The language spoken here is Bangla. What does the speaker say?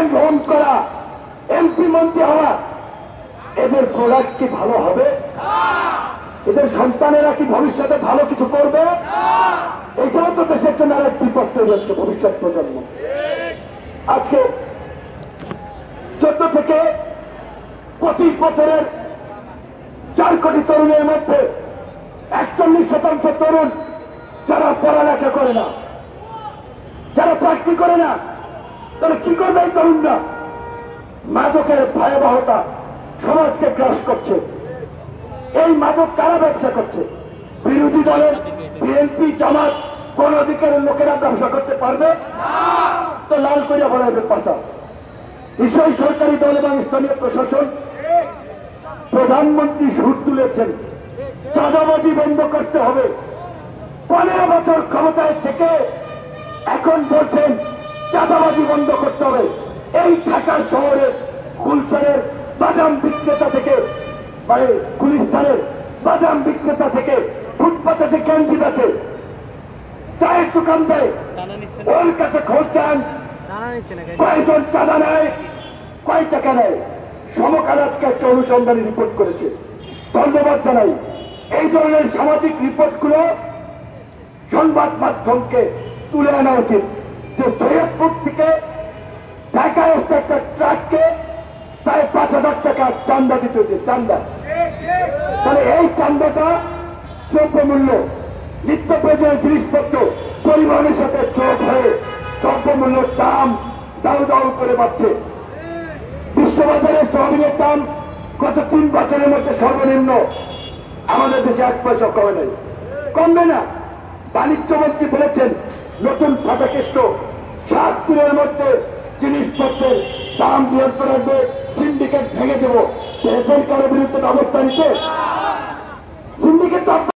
গ্রহণ করা, এমপি মন্ত্রী হওয়া, এদের প্রোডাক্ট কি ভালো হবে? এদের সন্তানেরা কি ভবিষ্যতে ভালো কিছু করবে? এটাও তো দেশের জন্য আরেক বিপদ তৈরি হচ্ছে, ভবিষ্যৎ প্রজন্ম। আজকে 14 থেকে 25 বছরের 4 কোটি তরুণের মধ্যে 41% তরুণ যারা পড়ালেখা করে না, যারা চাকরি করে না, তাহলে কি করবে এই তরুণরা? মাদকের ভয়াবহতা সমাজকে গ্রাস করছে। এই মাদক কারা ব্যবসা করছে? বিরোধী দলের বিএনপি, জামাত, কোন অধিকারের লোকেরা ব্যবসা করতে পারবে? তো লাল করিয়া বলাইবে পাশা। বিষয় সরকারি দল এবং স্থানীয় প্রশাসন, প্রধানমন্ত্রী সুর তুলেছেন চাঁদাবাজি বন্ধ করতে হবে। 15 বছর ক্ষমতায় থেকে এখন বলছেন চাঁদাবাজি বন্ধ করতে হবে। এই ঢাকা শহরের গুলশানের বাদাম বিক্রেতা থেকে, মানে গুলিস্তানের বাদাম বিক্রেতা থেকে, ফুটপাতে যে ক্যান্ডি বেচে, চায়ের দোকান দেয়, ওর কাছে খোঁজ দেন কয়জন চাঁদা নেয়, কয় টাকা নেয়। সমকাল আজকে একটা অনুসন্ধানী রিপোর্ট করেছে, ধন্যবাদ জানাই। এই ধরনের সামাজিক রিপোর্টগুলো সংবাদ মাধ্যমকে তুলে আনা উচিত যে সৈয়দপুর থেকে ঢাকা আসতে একটা ট্রাককে প্রায় 5,000 টাকা চান্দা দিতে হচ্ছে, চান্দা। তাহলে এই চান্দাটা দ্রব্যমূল্য, নিত্য প্রয়োজনীয় জিনিসপত্র পরিবহনের সাথে যোগ হয়ে দ্রব্যমূল্যের দাম দাউ দাউ করে বাড়ছে। বিশ্ববাজারে সোয়াবিনের দাম গত 3 বছরের মধ্যে সর্বনিম্ন, আমাদের দেশে 1 পয়সা কমে নাই, কমবে না। বাণিজ্য মন্ত্রী বলেছেন নতুন ফাটাকেষ্ট 7 দিনের মধ্যে জিনিসপত্রের দাম নিয়ন্ত্রণ রাখবে, সিন্ডিকেট ভেঙে দেব। পেয়েছেন কারো বিরুদ্ধে ব্যবস্থা নিতে? সিন্ডিকেট